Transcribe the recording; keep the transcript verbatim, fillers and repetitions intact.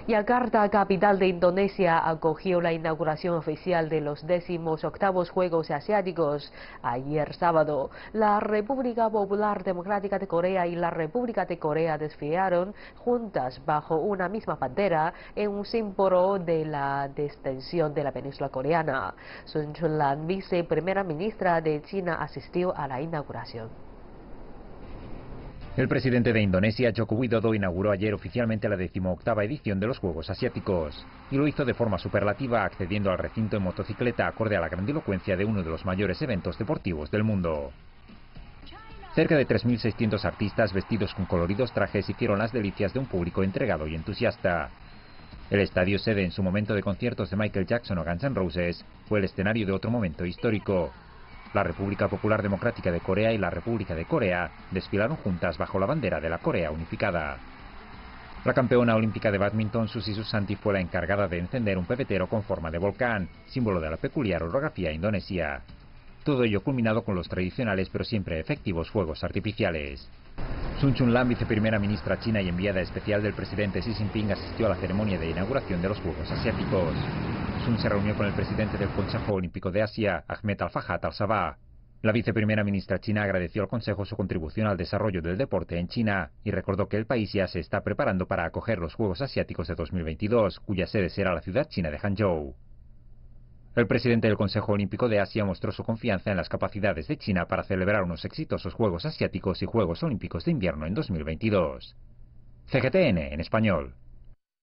Yakarta, capital de Indonesia, acogió la inauguración oficial de los décimos octavos Juegos Asiáticos ayer sábado. La República Popular Democrática de Corea y la República de Corea desfilaron juntas bajo una misma bandera en un símbolo de la extensión de la península coreana. Sun Chunlan, viceprimera ministra de China, asistió a la inauguración. El presidente de Indonesia, Joko Widodo, inauguró ayer oficialmente la decimoctava edición de los Juegos Asiáticos, y lo hizo de forma superlativa, accediendo al recinto en motocicleta acorde a la grandilocuencia de uno de los mayores eventos deportivos del mundo. Cerca de tres mil seiscientos artistas vestidos con coloridos trajes hicieron las delicias de un público entregado y entusiasta. El estadio sede en su momento de conciertos de Michael Jackson o Guns N' Roses fue el escenario de otro momento histórico. La República Popular Democrática de Corea y la República de Corea desfilaron juntas bajo la bandera de la Corea unificada. La campeona olímpica de bádminton, Susi Susanti, fue la encargada de encender un pebetero con forma de volcán, símbolo de la peculiar orografía indonesia. Todo ello culminado con los tradicionales pero siempre efectivos fuegos artificiales. Sun Chunlan, viceprimera ministra china y enviada especial del presidente Xi Jinping, asistió a la ceremonia de inauguración de los Juegos Asiáticos. Sun se reunió con el presidente del Consejo Olímpico de Asia, Ahmed Al-Fahad Al-Sabah. La viceprimera ministra china agradeció al Consejo su contribución al desarrollo del deporte en China y recordó que el país ya se está preparando para acoger los Juegos Asiáticos de dos mil veintidós, cuya sede será la ciudad china de Hangzhou. El presidente del Consejo Olímpico de Asia mostró su confianza en las capacidades de China para celebrar unos exitosos Juegos Asiáticos y Juegos Olímpicos de Invierno en dos mil veintidós. C G T N en español.